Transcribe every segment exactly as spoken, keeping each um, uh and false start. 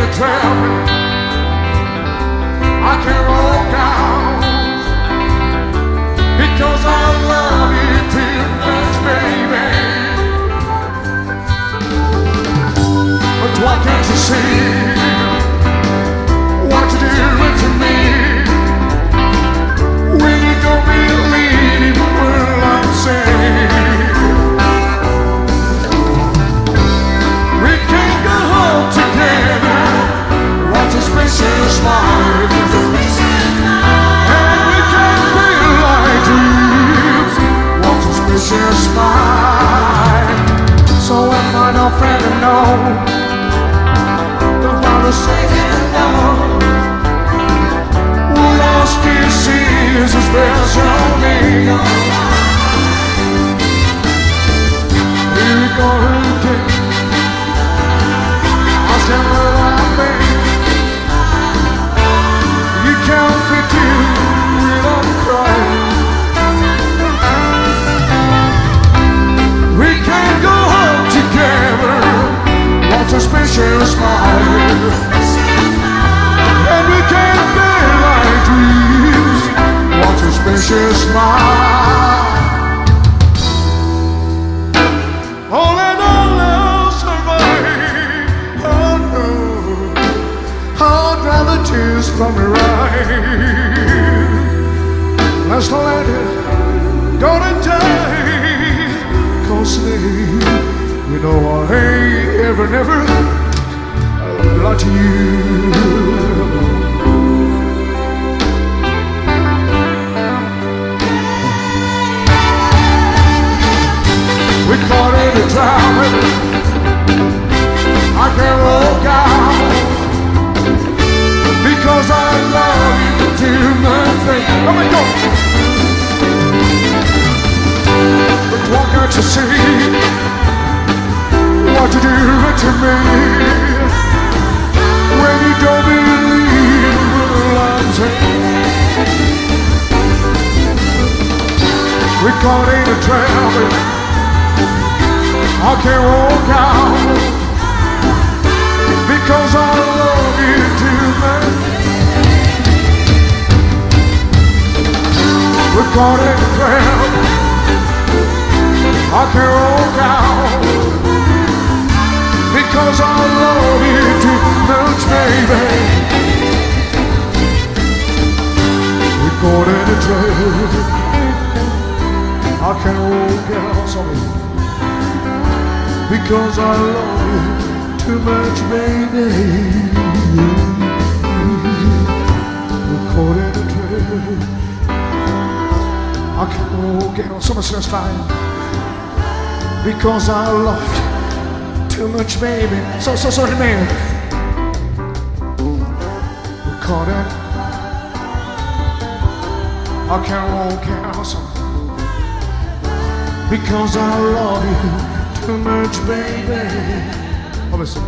to tell me I can't walk out because I love you too much, baby. But why can't you see what you're doing to me when you don't believe a word I'm saying? We can't go home together. What's a special smile? And we can't feel like dreams. What's a special smile? So if I don't friend and know the one who's saying no, what else do you see is a special me? Here we go again. Ask him what I think. You can't fit in without crying. We can't go home together. What's a special smile? And we can't bear like dreams. What's a special smile? All in all else survive. Oh no, I'd rather tears from your eyes. Let's let it go to die. Cause they, you know I ain't ever, never lied to you. We caught in a traffic. I can't walk out because I love you too much. Let me go. But why can't you see what you do to me when you don't believe what I'm saying? We caught in a traffic. I can't walk out because I love you too much. We're caught in a trap. I can't walk out because I love you too much, baby. We're caught in a trap. I can't walk out, sorry, because I love you too much, baby. We're caught in a trap. I can't walk out, so much less time, because I love you too much, baby. So, so sorry, man. We're caught in. I can't walk out, so, because I love you too much, baby. Oh, listen.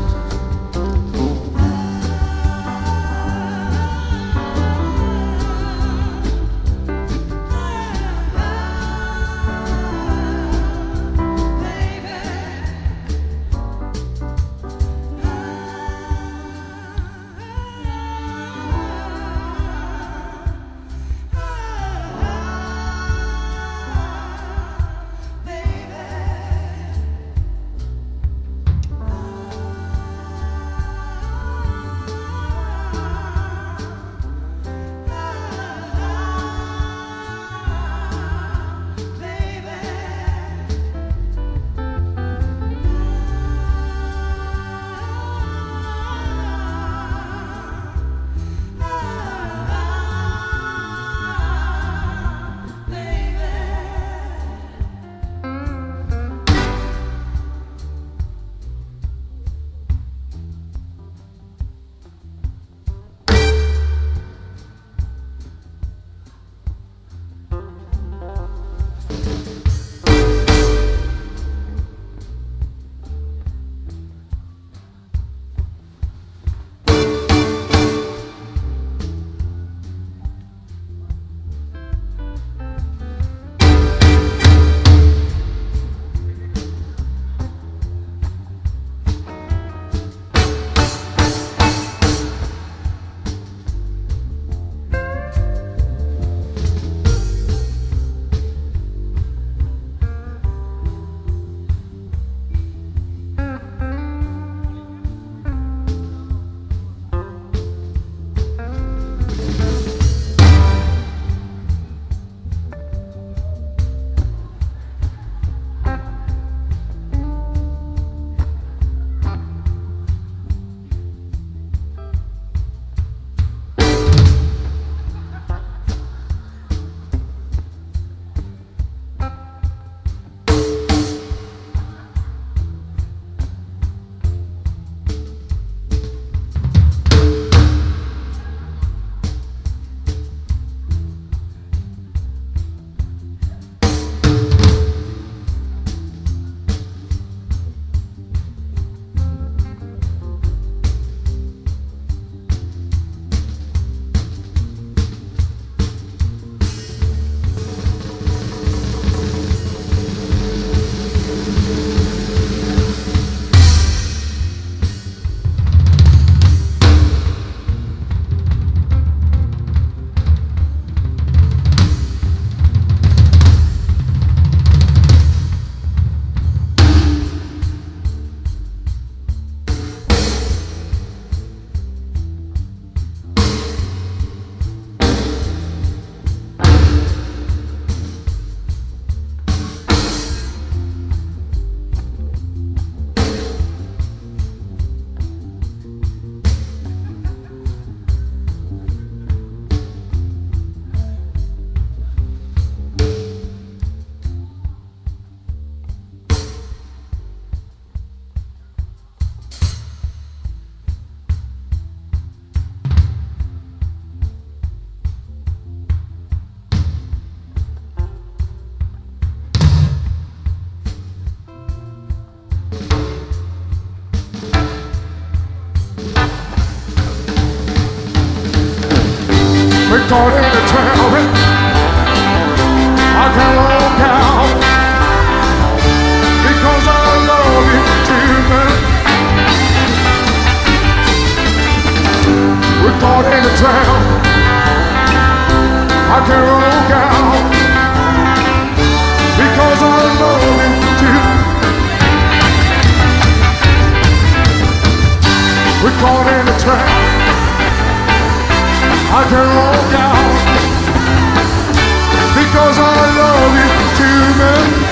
We're caught in a trap. I can't walk out because I love you too much. We're caught in a trap. I can't walk out because I love you too. We're caught in a trap. I can't walk out because I love you too much.